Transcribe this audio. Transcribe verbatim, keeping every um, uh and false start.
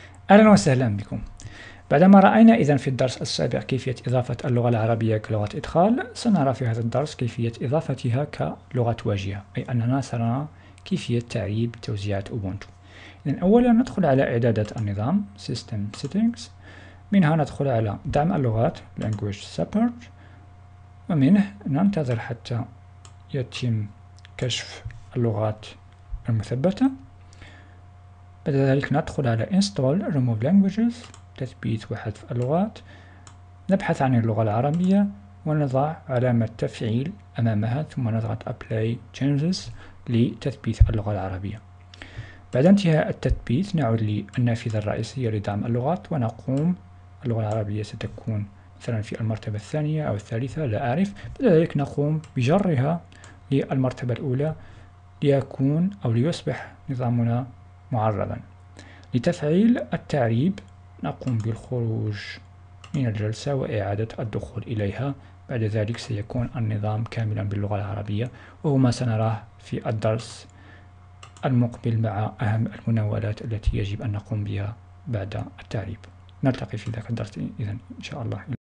أهلا وسهلا بكم. بعدما رأينا إذن في الدرس السابق كيفية إضافة اللغة العربية كلغة إدخال، سنرى في هذا الدرس كيفية إضافتها كلغة واجهة، أي أننا سنرى كيفية تعريب توزيعة أوبونتو. إذن أولا ندخل على إعدادات النظام System Settings، منها ندخل على دعم اللغات Language Support، ومنه ننتظر حتى يتم كشف اللغات المثبتة. بعد ذلك ندخل على Install Remove Languages، تثبيت وحذف اللغات، نبحث عن اللغة العربية ونضع علامة تفعيل أمامها، ثم نضغط Apply Changes لتثبيت اللغة العربية. بعد انتهاء التثبيت نعود للنافذة الرئيسية لدعم اللغات ونقوم. اللغة العربية ستكون مثلا في المرتبة الثانية أو الثالثة، لا أعرف. بعد ذلك نقوم بجرها للمرتبة الأولى ليكون أو ليصبح نظامنا معرضا. لتفعيل التعريب نقوم بالخروج من الجلسة وإعادة الدخول إليها. بعد ذلك سيكون النظام كاملا باللغة العربية، وهو ما سنراه في الدرس المقبل مع أهم المناولات التي يجب أن نقوم بها بعد التعريب. نلتقي في ذاك الدرس إذن إن شاء الله.